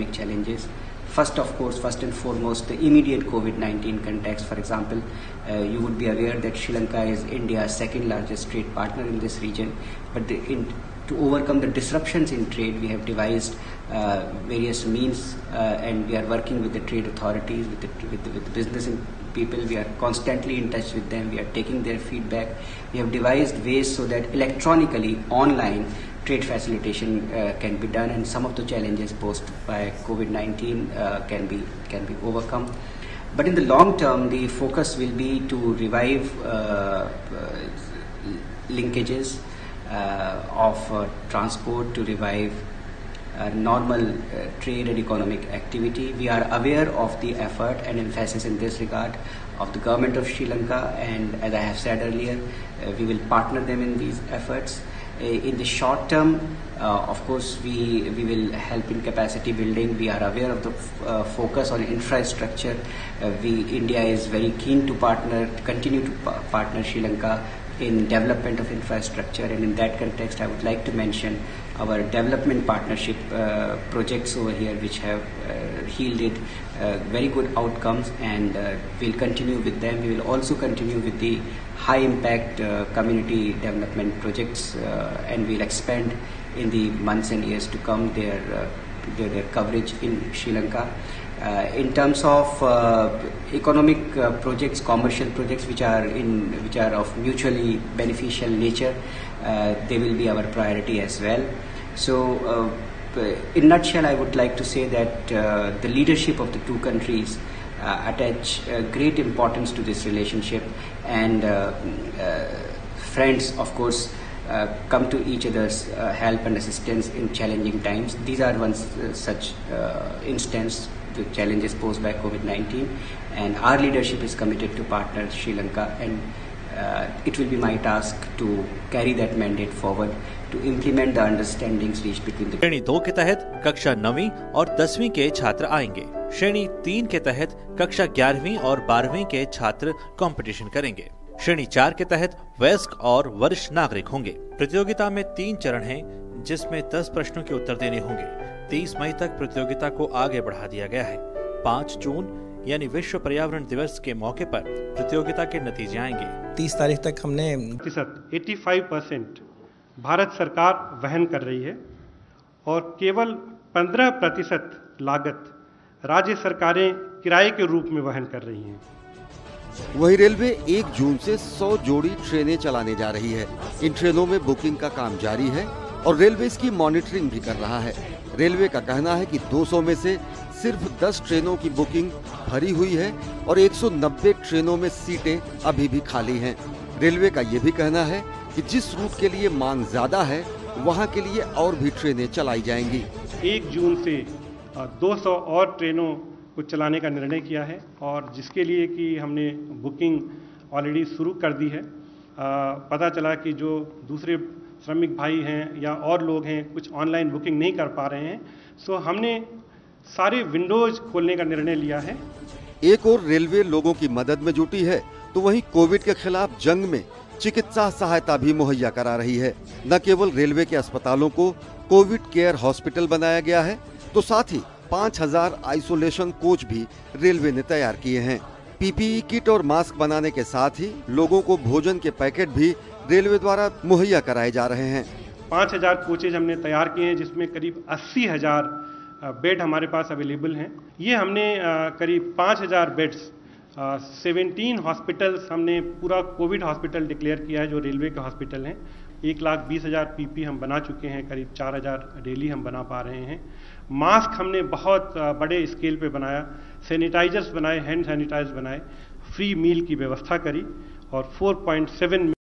economic challenges. First, of course, first and foremost, the immediate COVID-19 context. For example, you would be aware that Sri Lanka is India's second largest trade partner in this region. But to overcome the disruptions in trade, we have devised various means, and we are working with the trade authorities, with the business people. We are constantly in touch with them. We are taking their feedback. We have devised ways so that electronically, online, trade facilitation can be done, and some of the challenges posed by COVID-19 can be overcome. But in the long term, the focus will be to revive linkages of transport, to revive normal trade and economic activity. We are aware of the effort and emphasis in this regard of the government of Sri Lanka, and as I have said earlier, we will partner them in these efforts. In the short term, of course, we will help in capacity building. We are aware of the focus on infrastructure. India is very keen to continue to partner Sri Lanka in development of infrastructure, and in that context, I would like to mention our development partnership projects over here, which have yielded very good outcomes, and we'll continue with them. We will also continue with the high impact community development projects, and we'll expand in the months and years to come their coverage in Sri Lanka. In terms of economic projects, commercial projects which are of mutually beneficial nature, they will be our priority as well. So in a nutshell, I would like to say that the leadership of the two countries attach great importance to this relationship, and friends, of course, come to each other's help and assistance in challenging times. These are one such instance, the challenges posed by COVID-19, and our leadership is committed to partner Sri Lanka, and it will be my task to carry that mandate forward to implement the understandings reached between the. श्रेणी 2 के तहत कक्षा 9वीं और 10वीं के छात्र आएंगे। श्रेणी 3 के तहत कक्षा 11वीं और 12वीं के छात्र कंपटीशन करेंगे। श्रेणी 4 के तहत वयस्क और वरिष्ठ नागरिक होंगे। प्रतियोगिता में 3 चरण हैं, जिसमें 10 प्रश्नों के उत्तर देने होंगे। 30 मई तक प्रतियोगिता को आगे बढ़ा दिया गया है। 5 जून यानी विश्व पर्यावरण दिवस के मौके पर प्रतियोगिता के नतीजे आएंगे। 30 तारीख तक हमने 85% भारत सरकार वहन कर रही है, और केवल 15% लागत राज्य सरकारें किराए के रूप में वहन कर रही हैं। वही रेलवे 1 जून से 100 जोड़ी ट्रेनें चलाने जा रही है। इन ट्रेनों में बुकिंग का काम जारी है और रेलवे इसकी मॉनिटरिंग भी कर रहा है। रेलवे का कहना है कि 200 में से सिर्फ 10 ट्रेनों की बुकिंग भरी हुई है और 190 ट्रेनों में सीटें अभी भी खाली हैं। रेलवे का ये भी कहना है कि जिस रूट के लिए मांग ज्यादा है, वहां के लिए और भी ट्रेनें चलाई जाएंगी। 1 जून से 200 और ट्रेनों को चलाने का निर्णय किया है, और जिसके लिए कि हमने बुकिंग ऑलरेडी शुरू कर दी है। पता चला कि जो दूसरे श्रमिक भाई हैं या और लोग हैं, कुछ ऑनलाइन बुकिंग नहीं कर पा रहे हैं, सो हमने सारे विंडोज खोलने का निर्णय लिया है। एक और रेलवे लोगों की मदद में जुटी है, तो वहीं कोविड के खिलाफ जंग में चिकित्सा सहायता भी मुहैया करा रही है। न केवल रेलवे के अस्पतालों को कोविड केयर हॉस्पिटल बनाया गया है, तो साथ ही 5000 आइसोलेशन कोच भी रेलवे ने तैयार किए हैं। पीपीई किट और मास्क बनाने के साथ ही लोगों को भोजन के पैकेट भी रेलवे द्वारा मुहैया कराए जा रहे हैं। 5000 कोचेज हमने तैयार किए हैं, जिसमें करीब 80,000 बेड हमारे पास अवेलेबल हैं। ये हमने करीब 5000 बेड्स 17 हॉस्पिटल्स हमने पूरा कोविड हॉस्पिटल डिक्लेयर किया है, जो रेलवे के हॉस्पिटल हैं। 1,20,000 पीपी हम बना चुके हैं, करीब 4000 डेली हम बना पा रहे हैं। मास्क हमने बहुत बड़े स्केल पे बनाया, सैनिटाइजर्स बनाए, हैंड सैनिटाइजर बनाए, फ्री मील की व्यवस्था करी, और 4.7